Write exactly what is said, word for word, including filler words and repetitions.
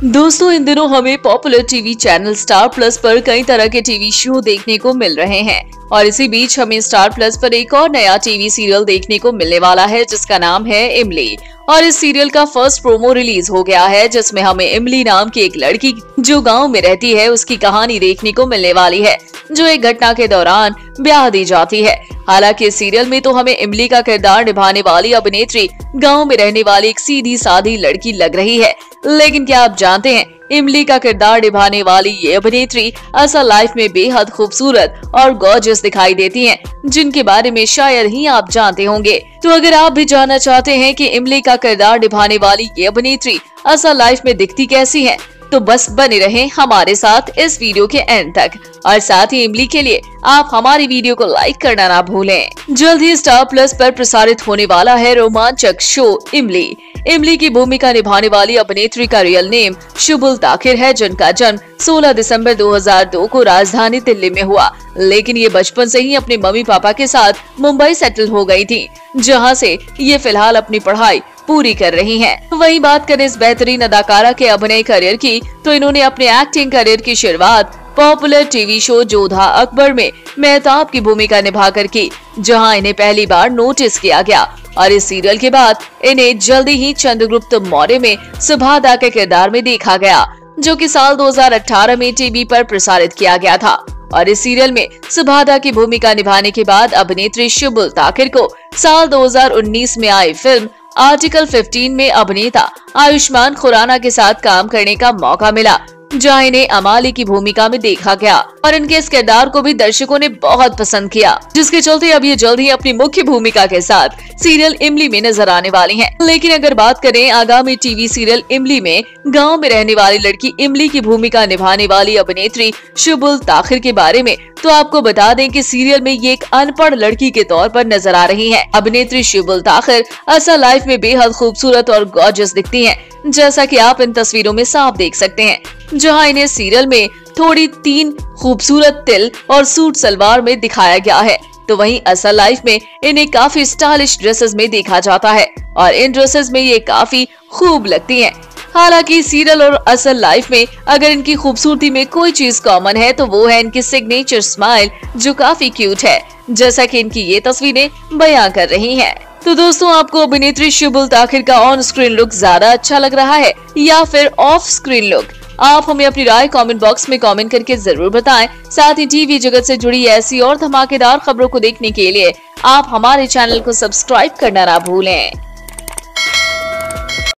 दोस्तों, इन दिनों हमें popular TV channel Star Plus पर कई तरह के टीवी शो देखने को मिल रहे हैं और इसी बीच हमें स्टार प्लस पर एक और नया टीवी सीरियल देखने को मिलने वाला है जिसका नाम है इमली। और इस सीरियल का फर्स्ट प्रोमो रिलीज हो गया है जिसमें हमें इमली नाम की एक लड़की जो गांव में रहती है उसकी कहानी देखने को मिलने वाली है, जो एक घटना के दौरान ब्याह दी जाती है। हालांकि इस सीरियल में तो हमें इमली का किरदार निभाने वाली अभिनेत्री गांव में रहने वाली एक सीधी सादी लड़की लग रही है, लेकिन क्या आप जानते हैं इमली का किरदार निभाने वाली ये अभिनेत्री असल लाइफ में बेहद खूबसूरत और गॉर्जियस दिखाई देती हैं, जिनके बारे में शायद ही आप जानते होंगे। तो अगर आप भी जानना चाहते हैं कि इमली का किरदार निभाने वाली ये अभिनेत्री असल लाइफ में दिखती कैसी है, तो बस बने रहें हमारे साथ इस वीडियो के एंड तक। और साथ ही इमली के लिए आप हमारी वीडियो को लाइक करना ना भूलें। जल्द ही स्टार प्लस पर प्रसारित होने वाला है रोमांचक शो इमली। इमली की भूमिका निभाने वाली अभिनेत्री का रियल नेम शुबुल ताकिर है, जिनका जन्म सोलह दिसंबर दो हज़ार दो को राजधानी दिल्ली में हुआ, लेकिन ये बचपन से ही अपने मम्मी पापा के साथ मुंबई सेटल हो गई थी, जहां से ये फिलहाल अपनी पढ़ाई पूरी कर रही हैं। वहीं बात करें इस बेहतरीन अदाकारा के अभिनय करियर की, तो इन्होंने अपने एक्टिंग करियर की शुरुआत popular TV show Jodha Akbar में मेहताब की भूमिका निभाकर की, जहां इन्हें पहली बार नोटिस किया गया। और इस सीरियल के बाद इन्हें जल्दी ही चंद्रगुप्त मौर्य में सुभादा के किरदार में देखा गया, जो कि साल दो हज़ार अठारह में टीवी पर प्रसारित किया गया था। और इस सीरियल में सुभादा की भूमिका निभाने के बाद अभिनेत्री शुबुल ताकिर को साल दो हज़ार उन्नीस में आई फिल्म आर्टिकल पंद्रह में अभिनेता आयुष्मान खुराना के साथ काम करने का मौका मिला, जहां इन्हें अमाली की भूमिका में देखा गया और इनके इस किरदार को भी दर्शकों ने बहुत पसंद किया, जिसके चलते अब ये जल्द ही अपनी मुख्य भूमिका के साथ सीरियल इमली में नजर आने वाली हैं। लेकिन अगर बात करें आगामी टीवी सीरियल इमली में गांव में रहने वाली लड़की इमली की भूमिका निभाने वाली अभिनेत्री शुबुल ताकिर के बारे में, तो आपको बता दें कि सीरियल में ये एक अनपढ़ लड़की के तौर पर नजर आ रही है। अभिनेत्री शुबुल ताकिर असल लाइफ में बेहद खूबसूरत और गॉर्जियस दिखती है, जैसा कि आप इन तस्वीरों में साफ देख सकते हैं, जहां इन्हें सीरियल में थोड़ी तीन खूबसूरत तिल और सूट सलवार में दिखाया गया है, तो वहीं असल लाइफ में इन्हें काफी स्टाइलिश ड्रेसेस में देखा जाता है और इन ड्रेसेस में ये काफी खूब लगती हैं। हालांकि सीरियल और असल लाइफ में अगर इनकी खूबसूरती में कोई चीज कॉमन है तो वो है इनकी सिग्नेचर स्माइल, जो काफी क्यूट है, जैसा कि इनकी ये तस्वीरें बयां कर रही हैं। तो दोस्तों, आपको अभिनेत्री शुबुल ताकिर का ऑन स्क्रीन लुक ज्यादा अच्छा लग रहा है या फिर ऑफ स्क्रीन लुक? आप हमें अपनी राय कमेंट बॉक्स में कमेंट करके जरूर बताएं। साथ ही टीवी जगत से जुड़ी ऐसी और धमाकेदार खबरों को देखने के लिए आप हमारे चैनल को सब्सक्राइब करना ना भूलें।